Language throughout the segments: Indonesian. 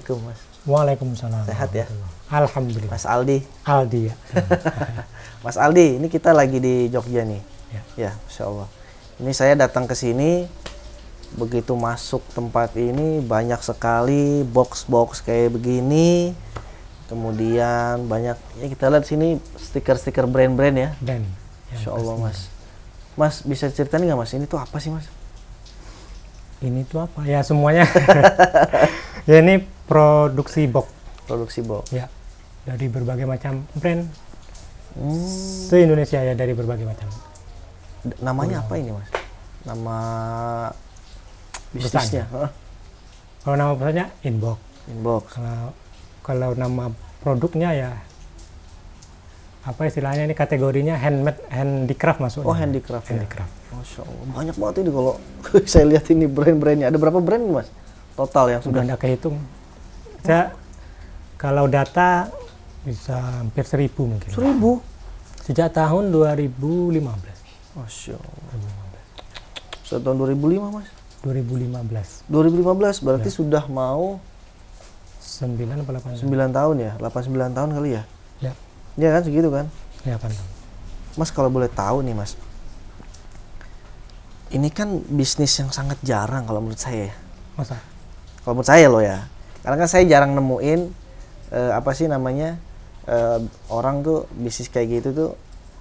Assalamualaikum Mas. Waalaikumsalam. Sehat ya? Alhamdulillah. Mas Aldi. Aldi ya. Mas Aldi, ini kita lagi di Jogja nih. Ya. Ya, Masya Allah. Ini saya datang ke sini, begitu masuk tempat ini banyak sekali box-box kayak begini. Kemudian banyak, ya kita lihat sini stiker-stiker brand-brand ya. Dan. Masya Allah Mas. Mas bisa ceritain nggak Mas, ini tuh apa sih Mas? Ini tuh apa? Ya semuanya. Ya ini produksi box. Produksi box. Ya. Dari berbagai macam brand. Se-Indonesia ya, dari berbagai macam. Namanya apa ini Mas? Nama bisnisnya? Kalau nama perusahaannya Inbox. Inbox. Kalau nama produknya ya apa istilahnya, ini kategorinya handicraft masuk. Oh, handicraft. Handicraft. Ya? Masya Allah, banyak banget ini kalau saya lihat ini brand-brandnya. Ada berapa brand Mas? Total yang sudah nggak kehitung. Saya kalau data bisa hampir 1.000 mungkin. 1.000? Sejak tahun 2015. Masya Allah. Sejak tahun 2005 Mas? 2015. 2015 berarti Ya. Sudah mau 9 atau 8 9 tahun ya? 8-9 tahun kali ya? Ya. Iya kan segitu kan? Ya, 8 tahun. Mas kalau boleh tahu nih Mas, ini kan bisnis yang sangat jarang kalau menurut saya ya. Masa? Kalau menurut saya loh ya, karena kan saya jarang nemuin apa sih namanya orang tuh bisnis kayak gitu tuh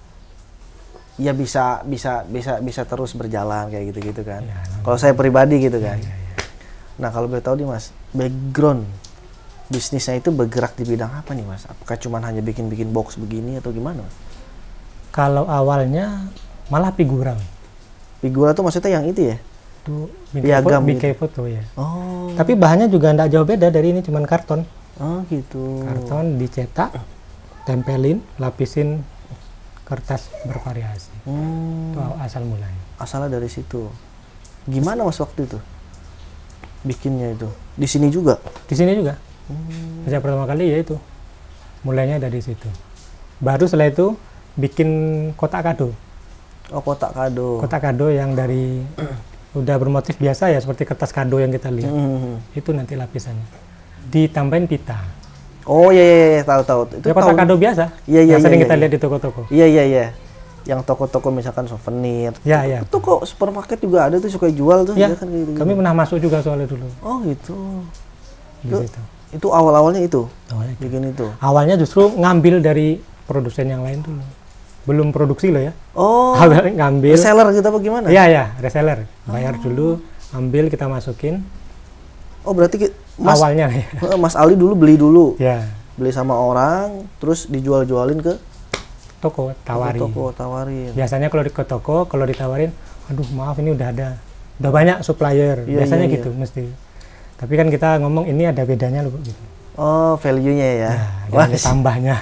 ya bisa terus berjalan kayak gitu kan. Ya, kalau saya pribadi gitu kan. Ya. Nah kalau boleh tahu nih Mas, background bisnisnya itu bergerak di bidang apa nih Mas? Apakah cuma hanya bikin box begini atau gimana Mas? Kalau awalnya malah figural. Figura tuh maksudnya yang itu ya? Itu Piagam bingkai gitu. foto ya. Oh. Tapi bahannya juga nggak jauh beda dari ini, cuman karton. Oh gitu. Karton dicetak, tempelin, lapisin kertas bervariasi. Itu asal mulanya. Asalnya dari situ. Gimana Mas waktu itu bikinnya itu? Di sini juga? Di sini juga. Saya pertama kali ya itu. Mulainya dari situ. Baru setelah itu bikin kotak kado. Oh, kotak kado. Kotak kado yang dari udah bermotif biasa ya, seperti kertas kado yang kita lihat. Itu nanti lapisannya. Ditambahin pita. Oh iya, tahu. Itu ya, kotak kado biasa. Iya, yang sering kita lihat di toko-toko. Iya. Yang toko-toko misalkan souvenir. Ya. Toko supermarket juga ada tuh, suka jual tuh. Ya, kan gitu. kami pernah masuk juga soalnya dulu. Oh gitu. Di situ. Itu awalnya itu. Awalnya itu. Bikin itu. Awalnya justru ngambil dari produsen yang lain dulu. Belum produksi loh ya. Oh. Awalnya ngambil. Reseller gitu apa gimana? Iya, reseller. Bayar dulu, ambil, kita masukin. Oh, berarti Awalnya ya. Mas Ali dulu beli dulu. Ya. Beli sama orang, terus dijual-jualin ke Toko, tawarin. tawarin. Biasanya kalau ke toko, kalau ditawarin, aduh maaf ini udah banyak supplier. Biasanya gitu mesti. Tapi kan kita ngomong ini ada bedanya loh gitu. Oh, value-nya ya. Wah, ada tambahnya.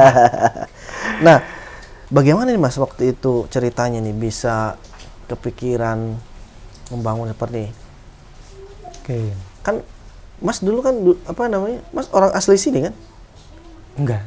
Nah, bagaimana nih Mas waktu itu ceritanya nih bisa kepikiran membangun seperti ini? Oke. Kan Mas dulu kan apa namanya? Mas orang asli sini kan? Enggak.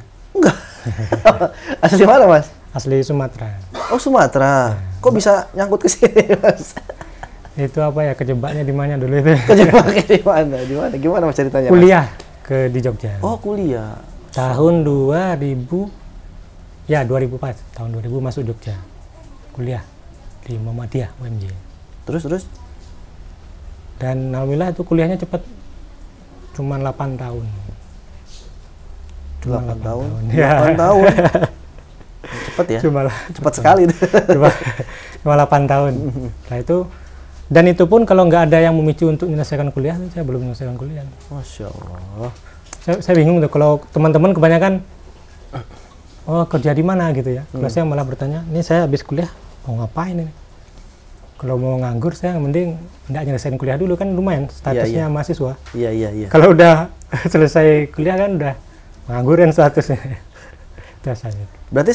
Asli mana Mas? Asli Sumatera. Oh, Sumatera. Kok bisa nyangkut ke sini Mas? Itu apa ya, kejebaknya di mana dulu itu? Kejebaknya di mana? Gimana Mas ceritanya? Kuliah di Jogja. Oh, kuliah. Tahun 2000 ya 2004, tahun 2000 masuk Jogja. Kuliah di Muhammadiyah UMJ. Terus? Dan alhamdulillah itu kuliahnya cepat. Cuma 8 tahun. 8 tahun. Ya. 8 tahun. Cepet ya? Cepat sekali. Cuma 8 tahun. Nah itu, dan itu pun kalau nggak ada yang memicu untuk menyelesaikan kuliah, saya belum menyelesaikan kuliah. Masya Allah. Saya bingung tuh kalau teman-teman kebanyakan kerja di mana gitu ya. Kalau saya malah bertanya, ini saya habis kuliah mau ngapain ini? Kalau mau nganggur saya mending nggak nyelesain kuliah dulu, kan lumayan statusnya mahasiswa. Iya. Kalau udah selesai kuliah kan udah nganggurin statusnya. Biasanya. Berarti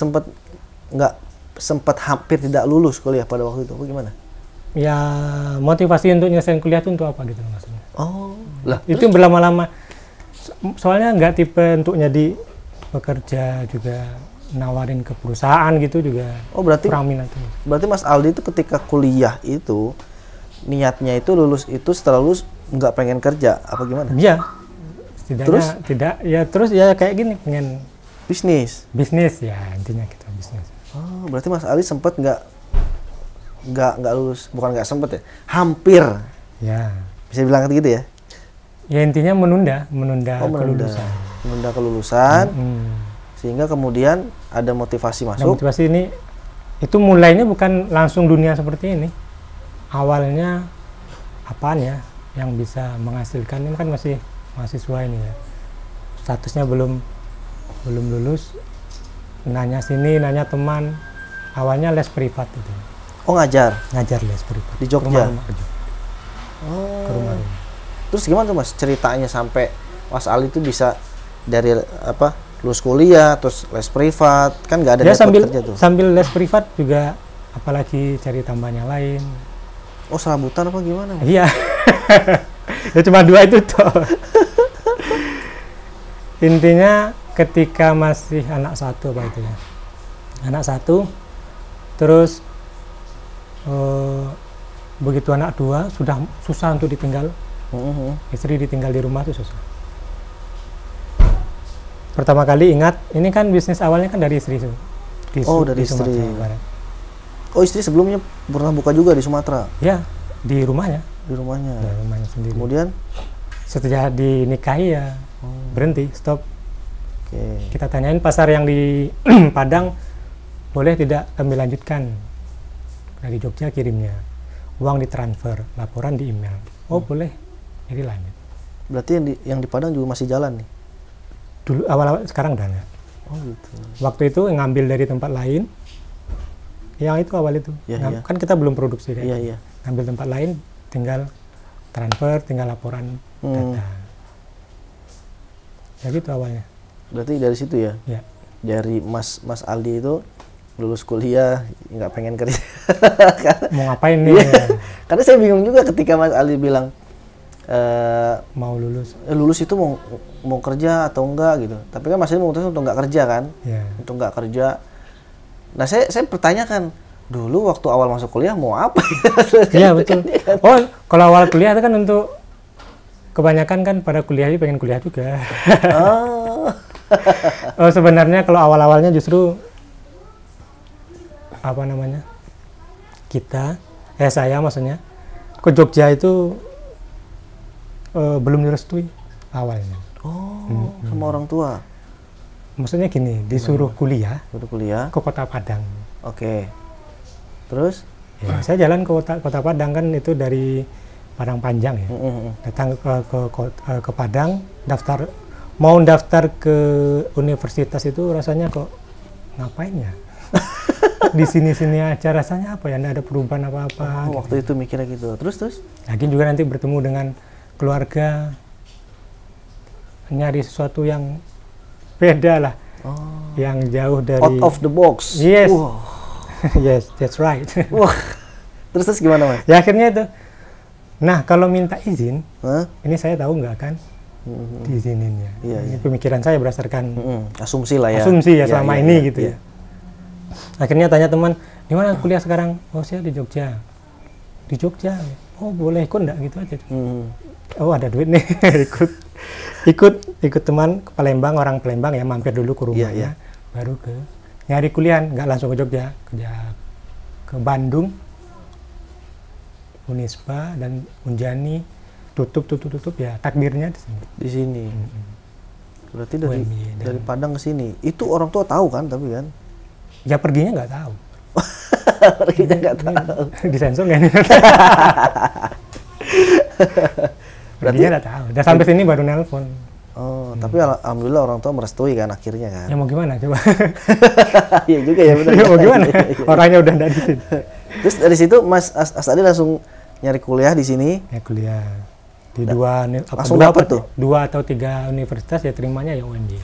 sempat hampir tidak lulus kuliah pada waktu itu, apa gimana? Ya motivasi untuk nyelesain kuliah itu untuk apa gitu maksudnya. Oh, lah itu berlama-lama. Soalnya nggak tipe untuk jadi pekerja juga nawarin ke perusahaan gitu juga. Oh, berarti kurang minat. Berarti Mas Aldi itu ketika kuliah itu niatnya itu lulus itu setelah lulus nggak pengen kerja apa gimana? Iya. setidaknya tidak ya, terus ya kayak gini, pengen Bisnis. ya, intinya gitu, bisnis. Oh, berarti Mas Ali sempat nggak lulus, bukan nggak sempet ya, hampir. Ya. Bisa bilang gitu ya? Ya intinya menunda Menunda kelulusan. kelulusan, sehingga kemudian ada motivasi Nah, masuk. motivasi ini itu mulainya bukan langsung dunia seperti ini. Awalnya apaan ya yang bisa menghasilkan, ini kan masih mahasiswa ini ya. Statusnya belum lulus. Nanya sini, nanya teman. Awalnya les privat itu. Oh, ngajar Les privat. di Jogja. Rumah-rumah aja. Oh. Ke rumah-rumah. Terus gimana tuh Mas ceritanya sampai Mas Ali itu bisa dari lulus kuliah terus les privat, kan nggak ada Ya network kerja tuh. sambil les privat juga, apalagi cari tambahan yang lain. Oh, serabutan apa gimana Mas? Iya. Ya cuma 2 itu toh. Intinya ketika masih anak 1 apa itu ya. Anak 1 terus begitu anak 2 sudah susah untuk ditinggal. Istri ditinggal di rumah itu susah. Pertama kali ingat, ini kan bisnis awalnya kan dari istri. Dari istri. Sumatera Barat. Oh, istri sebelumnya pernah buka juga di Sumatera, Ya, di rumahnya. di rumahnya. Di rumahnya sendiri. Kemudian, Setelah dinikahi ya berhenti, stop. oke. Kita tanyain pasar yang di Padang, boleh tidak kami lanjutkan? Dari Jogja kirimnya. Uang ditransfer, laporan di email. Oh boleh, jadi lanjut. Berarti yang di Padang juga masih jalan nih? Dulu awal-awal, sekarang udah enggak. Oh gitu. Waktu itu ngambil dari tempat lain, yang itu awal itu. Iya, iya. Kan kita belum produksi kan. Iya. Ngambil tempat lain, tinggal transfer, tinggal laporan data. Ya gitu awalnya. Berarti dari situ ya? Ya. Dari Mas Aldi itu lulus kuliah nggak pengen kerja. Mau ngapain nih? Iya. Karena saya bingung juga ketika Mas Aldi bilang Mau lulus. lulus itu mau kerja atau enggak gitu. Tapi kan Mas Aldi memutuskan untuk nggak kerja kan? Ya. Untuk nggak kerja. Nah saya pertanyakan dulu waktu awal masuk kuliah mau apa? Iya betul. Oh kalau awal kuliah itu kan untuk kebanyakan kan pada kuliah pengen kuliah juga. Oh. Oh sebenarnya kalau awal-awalnya justru apa namanya, saya maksudnya ke Jogja itu belum direstui awalnya. Oh, sama orang tua. Maksudnya gini, disuruh kuliah Kuliah. ke Kota Padang. Oke. Terus? Ya, saya jalan ke Kota Padang kan itu dari Padang Panjang ya. Datang ke Padang, mau daftar ke universitas itu rasanya kok ngapain ya? Di sini aja rasanya apa ya, nggak ada perubahan apa-apa. Oh, waktu itu mikirnya gitu. Terus? Lagi juga nanti bertemu dengan keluarga, nyari sesuatu yang beda lah, yang jauh dari Out of the box. Yes. Wow. Yes, that's right. Wah. Terus gimana Mas? Ya akhirnya itu. Nah kalau minta izin, Hah? ini saya tahu nggak kan diizininnya. Iya, Ini pemikiran saya berdasarkan Asumsi lah ya. asumsi ya selama ini gitu iya. ya. Akhirnya tanya teman, di mana kuliah sekarang? Oh saya di Jogja. Di Jogja. Oh boleh ikut enggak gitu aja. Oh ada duit nih. ikut teman ke Palembang, orang Palembang ya, mampir dulu ke rumahnya. Baru ke nyari kuliah, nggak langsung ke Jogja, ke Bandung, Unisba dan Unjani, tutup ya, takdirnya di sini. Di sini. Berarti UMY dari Padang ke sini. Itu orang tua tahu kan tapi kan? Ya perginya nggak tahu. Perginya nggak tahu. Disensor nggak nih? Perginya nggak tahu. Dan sampai sini baru nelpon. Oh, tapi alhamdulillah orang tua merestui kan akhirnya kan? Ya mau gimana coba? Iya juga ya benar. Ya mau gimana? Orangnya udah nggak di sini. Terus dari situ Mas Asadi langsung nyari kuliah di sini? Ya kuliah di langsung dapet tuh? 2 atau 3 universitas ya terimanya ya UNJ.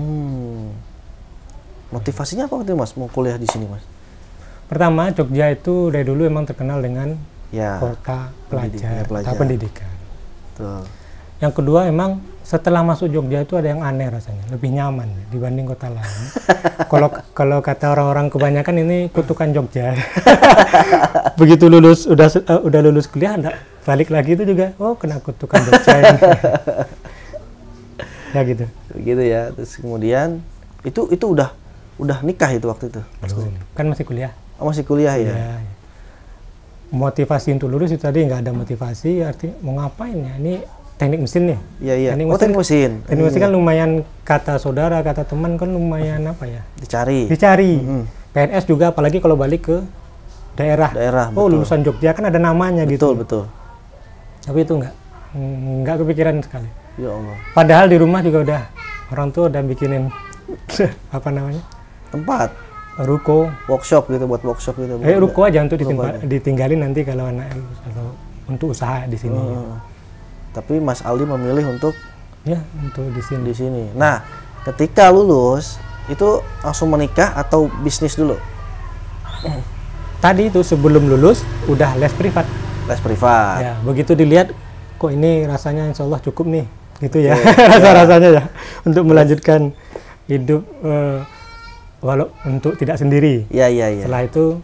Motivasinya apa waktu itu Mas mau kuliah di sini Mas? Pertama Jogja itu dari dulu emang terkenal dengan Ya. kota pelajar, pelajar. kota pendidikan. Tuh. Yang kedua emang setelah masuk Jogja itu ada yang aneh rasanya, lebih nyaman dibanding kota lain. Kalau kata orang-orang kebanyakan ini kutukan Jogja. Begitu lulus udah lulus kuliah balik lagi itu juga kena kutukan Jogja. Ya gitu. Gitu ya. Terus kemudian itu udah nikah itu waktu itu. Belum. Kan masih kuliah. Oh, masih kuliah ya. Ya. Motivasi untuk lulus itu tadi nggak ada motivasi, arti mau ngapain ya? Ini teknik mesin nih. Iya iya. Teknik Oh, teknik mesin. Teknik mesin kan lumayan, kata saudara, kata teman kan lumayan apa ya? Dicari. PNS juga, apalagi kalau balik ke daerah. Oh, betul. lulusan Jogja kan ada namanya gitu. Betul. Tapi itu nggak kepikiran sekali. Ya Allah. Padahal di rumah juga udah orang tua udah bikinin apa namanya? Tempat Ruko. workshop gitu, buat workshop gitu. Ruko aja untuk Ruko aja. ditinggalin nanti kalau anak kalau untuk usaha di sini. Tapi Mas Aldi memilih untuk ya untuk di sini. Nah, ketika lulus itu langsung menikah atau bisnis dulu? Tadi itu sebelum lulus udah les privat. Les privat. Ya, begitu dilihat kok ini rasanya insya Allah cukup nih, gitu ya. Rasa-rasanya ya untuk melanjutkan hidup walau untuk tidak sendiri. Iya. Setelah itu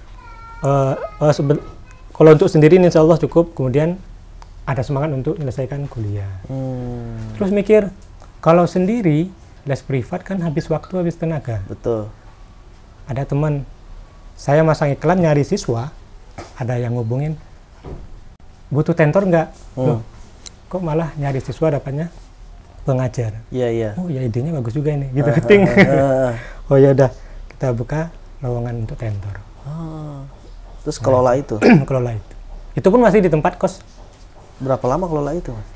kalau untuk sendiri insya Allah cukup, kemudian ada semangat untuk menyelesaikan kuliah. Terus mikir, kalau sendiri les privat kan habis waktu, habis tenaga. Betul. Ada teman, saya masang iklan nyari siswa, ada yang ngubungin, butuh tentor nggak? Loh, kok malah nyari siswa dapatnya pengajar? Iya. Oh ya, idenya bagus juga ini, gitu. Oh ya udah, kita buka lowongan untuk tentor. Terus kelola itu? Kelola itu. Itu pun masih di tempat kos. Berapa lama kelola itu, Mas?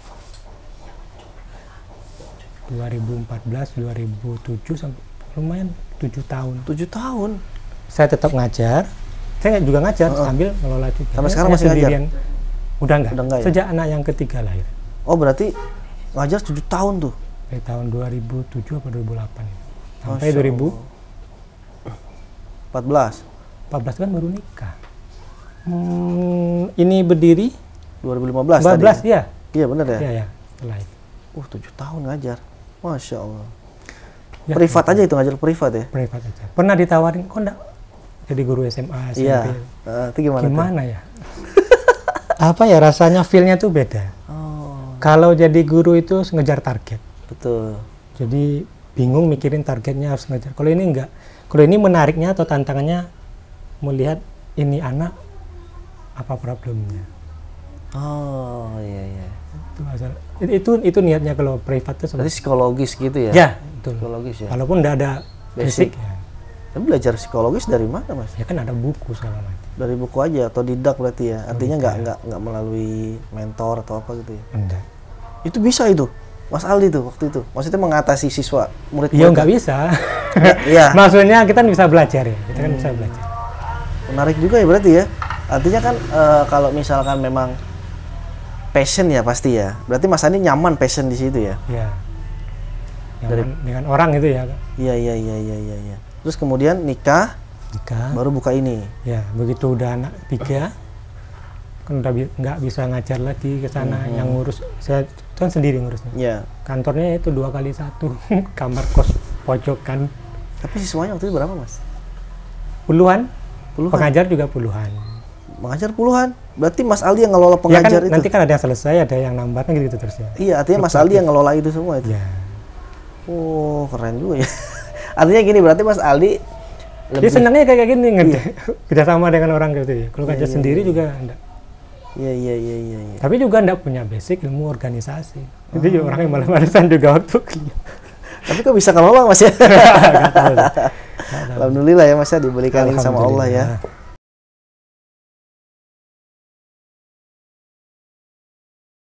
2014, 2007 sampai lumayan 7 tahun. 7 tahun. Saya tetap ngajar. Saya juga ngajar sambil ngelola juga. Sampai sekarang masih ngajar? Udah enggak. Ya? Sejak anak yang ketiga lahir. Oh, berarti ngajar 7 tahun tuh. Dari tahun 2007 atau 2008 sampai 2014 kan baru nikah. Ini berdiri 2015 tadi. Ya. Iya benar ya? Iya, setelah itu. 7 tahun ngajar. Masya Allah. Ya, Privat aja itu, ngajar privat ya? Privat aja. Pernah ditawarin, kok enggak jadi guru SMA, SMP? Iya. Itu gimana ya? Apa ya, rasanya feel-nya tuh beda. Kalau jadi guru itu ngejar target. Betul. Jadi bingung mikirin targetnya harus ngejar. Kalau ini enggak. Kalau ini menariknya atau tantangannya melihat ini anak apa problemnya. Oh iya. Itu niatnya kalau privat itu. Berarti psikologis gitu ya? Ya, betul. Psikologis ya. Walaupun enggak ada basic ya. Tapi belajar psikologis dari mana, Mas? Ya kan ada buku segala macam. Dari buku aja atau didak berarti ya? Artinya nggak melalui mentor atau apa gitu ya? Enggak. Itu bisa itu, Mas Aldi tuh waktu itu. Maksudnya mengatasi siswa murid. Iya nggak bisa. Iya. Maksudnya kita bisa belajar ya. Kita kan bisa belajar. Menarik juga ya berarti ya. Artinya kan kalau misalkan memang passion ya pasti ya. Berarti Mas Aldi nyaman passion di situ ya? Iya. Dengan orang itu ya. Iya. Terus kemudian nikah, baru buka ini. Ya, begitu udah anak 3, kan udah nggak bisa ngajar lagi ke sana. Yang ngurus, saya kan sendiri ngurusnya. Iya. Kantornya itu 2x1, kamar kos pojokan. Tapi siswanya waktu itu berapa, Mas? Puluhan. Pengajar juga puluhan. Mengajar puluhan? Berarti Mas Aldi yang ngelola pengajar ya kan, itu? Nanti kan ada yang selesai, ada yang nambah, kan gitu terus ya. Iya, artinya Mas Aldi yang ngelola itu semua itu? Iya. Oh, keren juga ya. Artinya gini, berarti Mas Aldi lebih... Dia senangnya kayak gini, kerjasama dengan orang gitu ya. Kalau kerja sendiri juga enggak. Iya. Tapi juga enggak punya basic ilmu organisasi. Jadi orang yang malas-malasan juga waktu. Tapi kok bisa ngelola, Mas ya? Nggak tahu. Alhamdulillah ya, Mas ya, diberikan sama Allah ya.